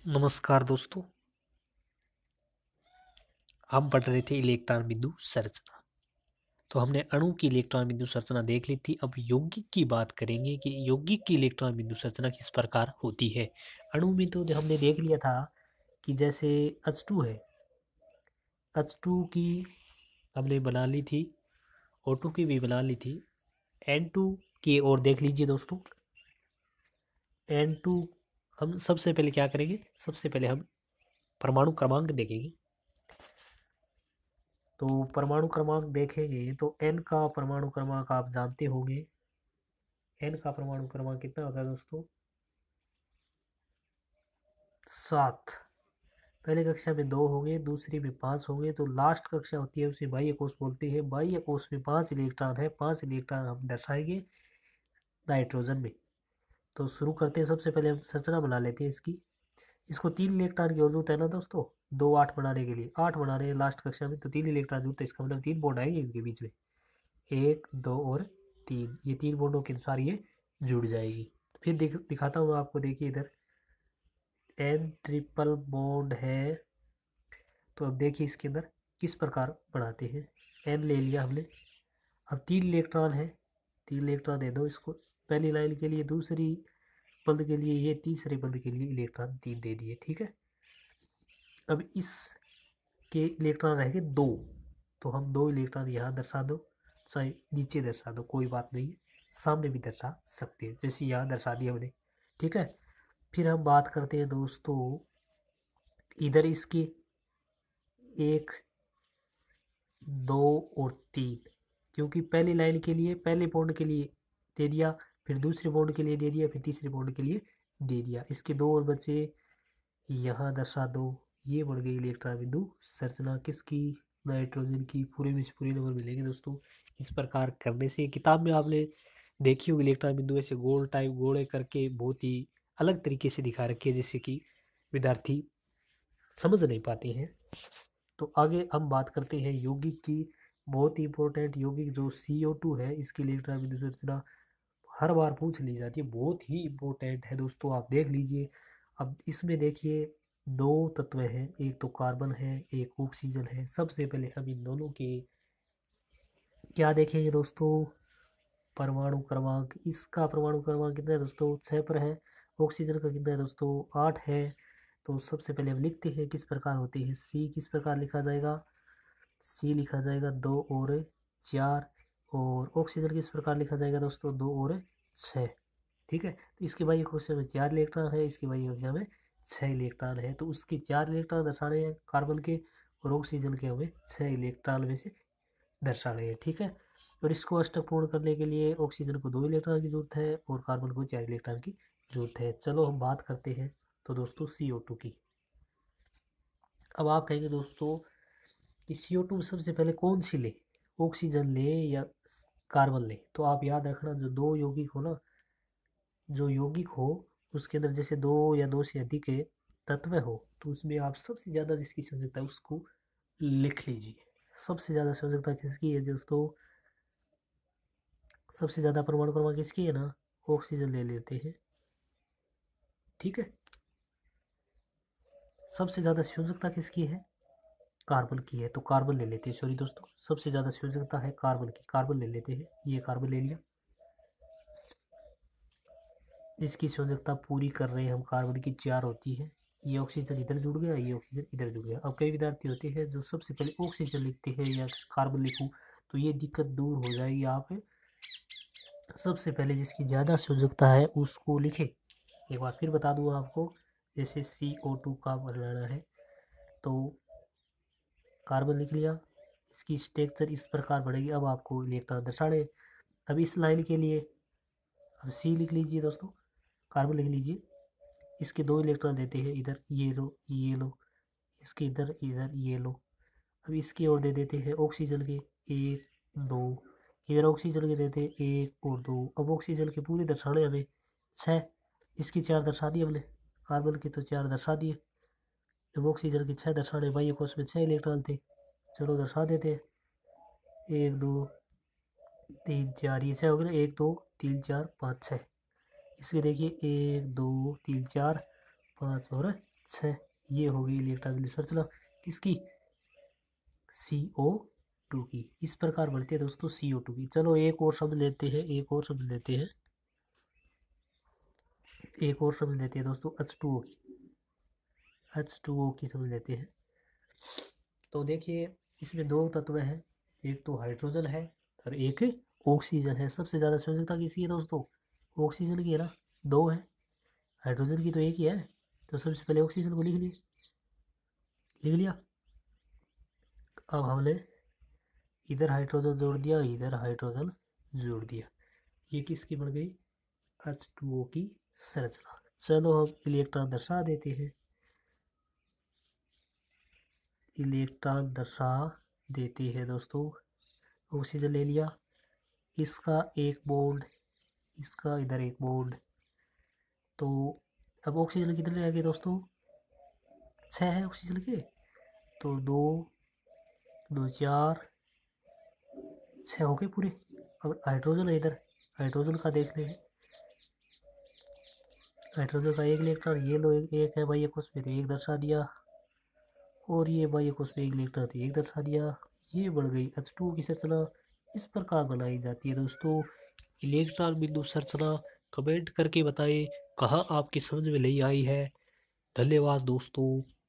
नमस्कार दोस्तों। हम पढ़ रहे थे इलेक्ट्रॉन बिंदु संरचना। तो हमने अणु की इलेक्ट्रॉन बिंदु संरचना देख ली थी। अब यौगिक की बात करेंगे कि यौगिक की इलेक्ट्रॉन बिंदु संरचना किस प्रकार होती है। अणु में तो हमने देख लिया था कि जैसे H2 है, H2 की हमने बना ली थी, O2 की भी बना ली थी। N2 की और देख लीजिए दोस्तों। N2 हम सबसे पहले क्या करेंगे, सबसे पहले हम परमाणु क्रमांक देखेंगे। तो परमाणु क्रमांक देखेंगे तो n का परमाणु क्रमांक आप जानते होंगे। n का परमाणु क्रमांक कितना होता है दोस्तों? 7। पहले कक्षा में 2 होंगे, दूसरी में 5 होंगे, तो लास्ट कक्षा होती है उसे बाह्य कोश बोलते हैं। बाह्य कोश में 5 इलेक्ट्रॉन है, 5 इलेक्ट्रॉन हम दर्शाएंगे नाइट्रोजन में। तो शुरू करते हैं। सबसे पहले हम संरचना बना लेते हैं इसकी। इसको 3 इलेक्ट्रॉन की जरूरत है ना दोस्तों, 2 8 बनाने के लिए। 8 बना रहे हैं लास्ट कक्षा में, तो 3 इलेक्ट्रॉन जरूरत है। इसका मतलब 3 बॉन्ड आएंगे इसके बीच में, 1 2 और 3। ये 3 बॉन्डों के अनुसार ये जुड़ जाएगी। फिर दिखाता हूँ आपको। देखिए इधर n ट्रिपल बॉन्ड है। तो अब देखिए इसके अंदर किस प्रकार बनाते हैं। n ले लिया हमने। अब 3 इलेक्ट्रॉन है, 3 इलेक्ट्रॉन दे दो इसको पहली लाइन के लिए, दूसरी बंद के लिए ये, तीसरे बंद के लिए इलेक्ट्रॉन 3 दे दिए। ठीक है। अब इस के इलेक्ट्रॉन रहेंगे 2, तो हम 2 इलेक्ट्रॉन यहाँ दर्शा दो, चाहे नीचे दर्शा दो, कोई बात नहीं है। सामने भी दर्शा सकते हैं, जैसे यहाँ दर्शा दिया हमने। ठीक है। फिर हम बात करते हैं दोस्तों इधर इसकी 1 2 और 3, क्योंकि पहली लाइन के लिए पहले बॉन्ड के लिए दे दिया, फिर दूसरे बॉन्ड के लिए दे दिया, फिर तीसरे बॉन्ड के लिए दे दिया। इसके 2 और बचे, यहाँ दर्शा दो। ये बन गई इलेक्ट्रॉन बिंदु संरचना किसकी? नाइट्रोजन की। पूरे में से पूरे नंबर मिलेंगे दोस्तों इस प्रकार करने से। किताब में आपने देखी होगी इलेक्ट्रॉन बिंदु ऐसे गोल टाइप गोले करके बहुत ही अलग तरीके से दिखा रखी है, जिससे कि विद्यार्थी समझ नहीं पाते हैं। तो आगे हम बात करते हैं यौगिक की। बहुत ही इंपॉर्टेंट यौगिक जो CO2 है, इसकी इलेक्ट्रॉन बिंदु संरचना हर बार पूछ ली जाती है, बहुत ही इंपॉर्टेंट है दोस्तों, आप देख लीजिए। अब इसमें देखिए 2 तत्व हैं, एक तो कार्बन है, एक ऑक्सीजन है। सबसे पहले हम इन दोनों के क्या देखेंगे दोस्तों? परमाणु क्रमांक। इसका परमाणु क्रमांक कितना है दोस्तों? 6 पर है। ऑक्सीजन का कितना है दोस्तों? 8 है। तो सबसे पहले हम लिखते हैं किस प्रकार होते हैं। सी किस प्रकार लिखा जाएगा? सी लिखा जाएगा 2 और 4। और ऑक्सीजन किस प्रकार लिखा जाएगा दोस्तों? 2 और 6। ठीक है। तो इसके बाह्य कक्षा में 4 इलेक्ट्रॉन है, इसके बाह्य कक्षा में 6 इलेक्ट्रॉन है। तो उसके 4 इलेक्ट्रॉन दर्शाने हैं कार्बन के, और ऑक्सीजन के हमें 6 इलेक्ट्रॉन में से दर्शाने हैं। ठीक है। और इसको अष्टक पूर्ण करने के लिए ऑक्सीजन को 2 इलेक्ट्रॉन की जरूरत है और कार्बन को 4 इलेक्ट्रॉन की जरूरत है। चलो हम बात करते हैं तो दोस्तों CO2 की। अब आप कहेंगे दोस्तों कि CO2 में सबसे पहले कौन सी ले, ऑक्सीजन ले या कार्बन ले? तो आप याद रखना, जो 2 यौगिक हो ना, जो यौगिक हो उसके अंदर जैसे 2 या 2 से अधिक तत्व हो, तो उसमें आप सबसे ज़्यादा जिसकी संयोजकता है उसको लिख लीजिए। सबसे ज़्यादा संयोजकता किसकी है दोस्तों? सबसे ज़्यादा परमाणु क्रमांक किसकी है ना? ऑक्सीजन ले लेते हैं। ठीक है। सबसे ज़्यादा संयोजकता किसकी है? कार्बन की है, तो कार्बन ले लेते हैं। सॉरी दोस्तों, सबसे ज़्यादा संयोजकता है कार्बन की, कार्बन ले लेते हैं। ये कार्बन ले लिया। इसकी संयोजकता पूरी कर रहे हैं हम, कार्बन की 4 होती है। ये ऑक्सीजन इधर जुड़ गया, ये ऑक्सीजन इधर जुड़ गया। अब कई विद्यार्थी होते हैं जो सबसे पहले ऑक्सीजन लिखते हैं या कार्बन लिखूं, तो ये दिक्कत दूर हो जाएगी। आप सबसे पहले जिसकी ज़्यादा संयोजकता है उसको लिखें। एक बार फिर बता दूँ आपको, जैसे CO2 का बनाना है तो कार्बन लिख लिया, इसकी स्ट्रक्चर इस प्रकार बढ़ेगी। अब आपको इलेक्ट्रॉन दर्शाने। अब इस लाइन के लिए अब C लिख लीजिए दोस्तों, कार्बन लिख लीजिए। इसके 2 इलेक्ट्रॉन देते हैं, इधर ये लो ये लो, इसके इधर इधर ये लो। अब इसकी ओर दे देते हैं ऑक्सीजन के 1 2, इधर ऑक्सीजन के देते हैं 1 और 2। अब ऑक्सीजन के पूरे दर्शाने हमें 6, इसकी 4 दर्शा दी हमने, कार्बन की तो 4 दर्शा दिए। जब ऑक्सीजन की 6 दर्शाने, बाह्य कोश में 6 इलेक्ट्रॉन थे, चलो दर्शा देते हैं। 1 2 3 4, ये 6 हो गए ना, 1 2 3 4 5 6। इसके देखिए 1 2 3 4 5 और 6। ये होगी इलेक्ट्रॉन बिंदु संरचना किसकी, CO2 की। इस प्रकार बढ़ती है दोस्तों CO2 की। चलो एक और शब्द लेते हैं, एक और शब्द लेते हैं, एक और समझ लेते हैं दोस्तों H2O की, H2O की समझ लेते हैं। तो देखिए इसमें दो तत्व हैं, एक तो हाइड्रोजन है और एक ऑक्सीजन है। सबसे ज़्यादा संयोजकता किसकी है दोस्तों, ऑक्सीजन की है ना, दो है, हाइड्रोजन की तो एक ही है। तो सबसे पहले ऑक्सीजन को लिख लिए, लिख लिया। अब हमने इधर हाइड्रोजन जोड़ दिया, इधर हाइड्रोजन जोड़ दिया, ये किसकी बन गई, H2O की संरचना। चलो हम इलेक्ट्रॉन दर्शा देते हैं, इलेक्ट्रॉन दर्शा देते हैं दोस्तों। ऑक्सीजन ले लिया, इसका एक बॉन्ड, इसका इधर एक बॉन्ड। तो अब ऑक्सीजन कितने रह गए दोस्तों, 6 है ऑक्सीजन के। तो 2 2 4 6 हो गए पूरे। अब हाइड्रोजन है इधर, हाइड्रोजन का देख लें, हाइड्रोजन का एक इलेक्ट्रॉन, ये लो एक है भाई कोष में, तो एक दर्शा दिया, और ये भाई कोष में एक इलेक्ट्रॉन, तो एक दर्शा दिया। ये बढ़ गई H2O की संरचना। इस प्रकार बनाई जाती है दोस्तों इलेक्ट्रॉन बिंदु संरचना। कमेंट करके बताएं कहाँ आपकी समझ में नहीं आई है। धन्यवाद दोस्तों।